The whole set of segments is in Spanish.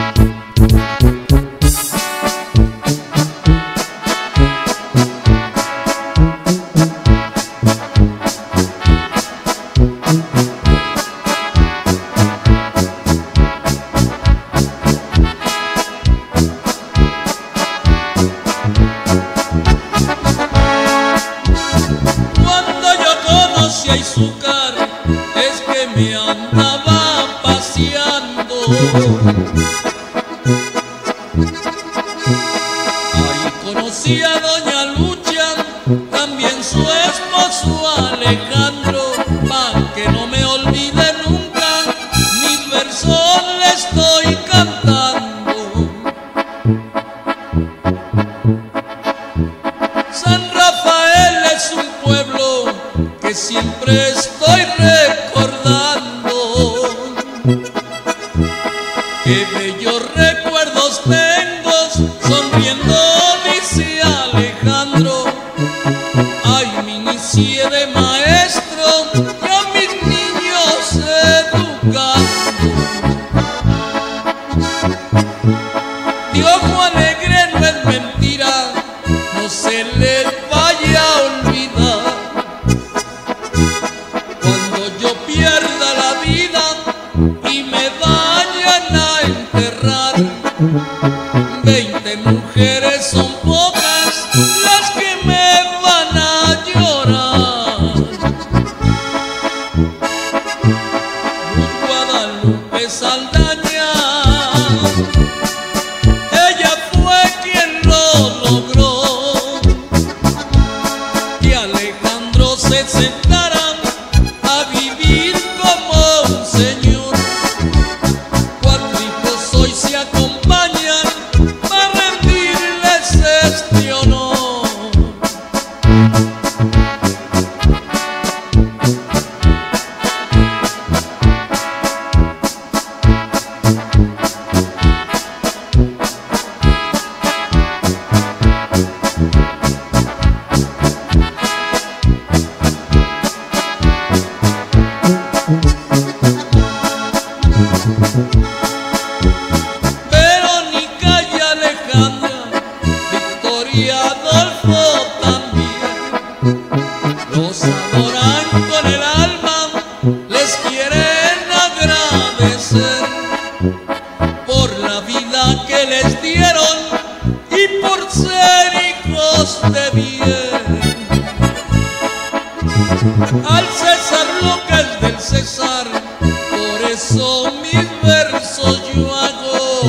Izúcar es que me andaba paseando. Ahí conocí a doña Lucha, también su esposo Alejandro. Pa' que no me olvide nunca, mis versos le estoy cantando. San Rafael es un pueblo que siempre estoy recordando. Qué bellos recuerdos tengo, sonriendo dice Alejandro. Ay, me inicié de maestro y a mis niños educando. De ojo alegre no es mentira, no se le vaya a olvidar. Yo pierda la vida y me vayan a enterrar, 20 mujeres son pocas las que me van a llorar. Guadalupe Saldaña, ella fue quien lo logró, que Alejandro se sentara a vivir como un señor. 4 hijos hoy se acompañan para rendirles este honor. Verónica y Alejandra, Victoria, Adolfo también, los adoran con el alma, les quieren agradecer por la vida que les dieron y por ser hijos de bien. Al César lo que es del César, por eso mis versos yo hago.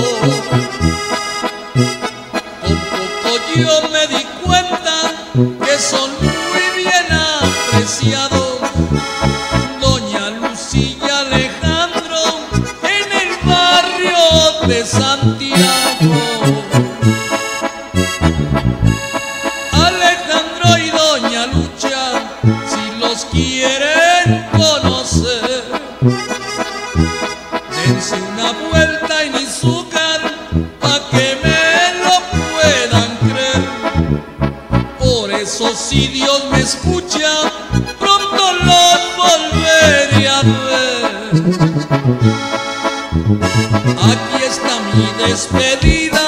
Con poco yo me di cuenta que son muy bien apreciados. Doña Lucía y Alejandro en el barrio de Santiago. Alejandro y doña Lucha, si los quieren conocer, dense una vuelta en Izúcar pa' que me lo puedan creer. Por eso si Dios me escucha, pronto los volveré a ver. Aquí está mi despedida.